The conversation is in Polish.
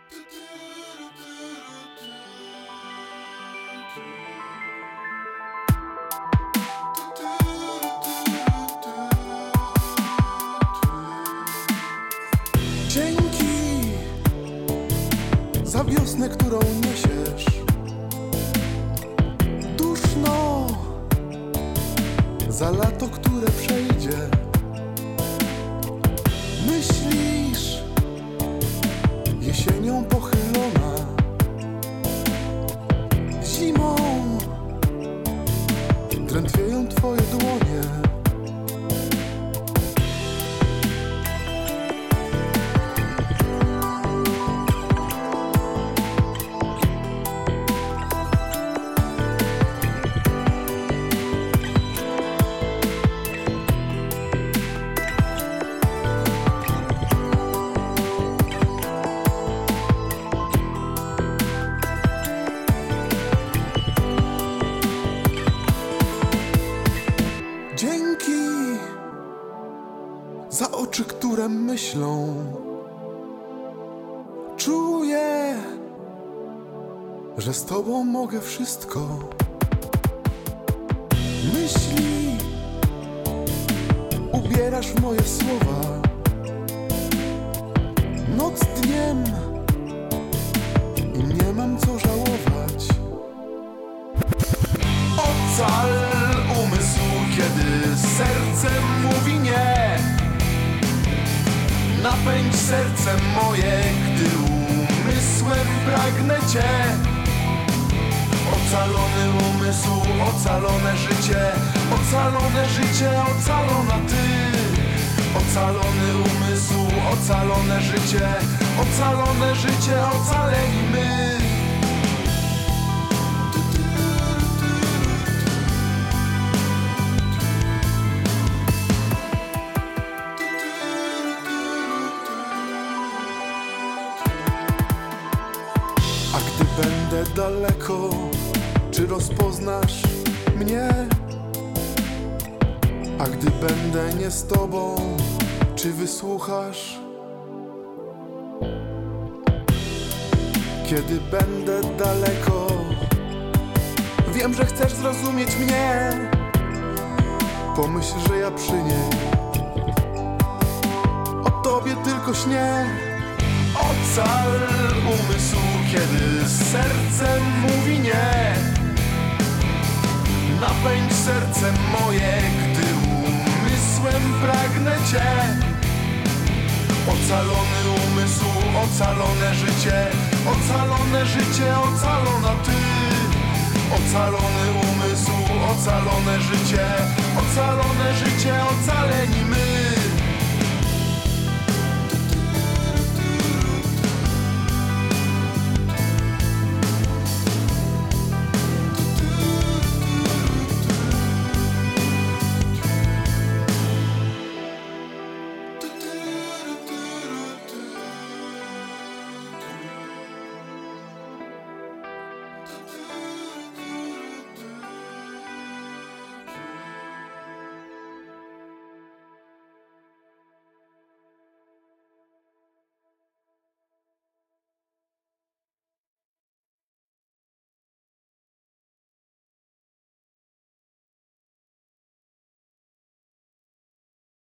Dzięki za wiosnę, którą niesiesz. Duszno za lato, które przejdzie. Myślisz jesienią pochylona, zimą drętwieją twoje dłonie. Dzięki za oczy, które myślą. Czuję, że z tobą mogę wszystko. Myśli ubierasz w moje słowa. Noc dniem i nie mam co żałować. Ocal umysł, kiedy serce mówi nie. Napędź serce moje, gdy umysłem pragnę cię. Ocalony umysł, ocalone życie, ocalona ty. Ocalony umysł, ocalone życie, ocaleni my. A gdy będę daleko, czy rozpoznasz mnie? A gdy będę nie z tobą, czy wysłuchasz? Kiedy będę daleko, wiem, że chcesz zrozumieć mnie. Pomyśl, że ja przy niej o tobie tylko śnię. Ocal umysł, kiedy serce mówi nie. Napędź serce moje, gdy umysłem pragnę cię. Ocalony umysł, ocalone życie, ocalona ty. Ocalony umysł, ocalone życie, ocaleni my.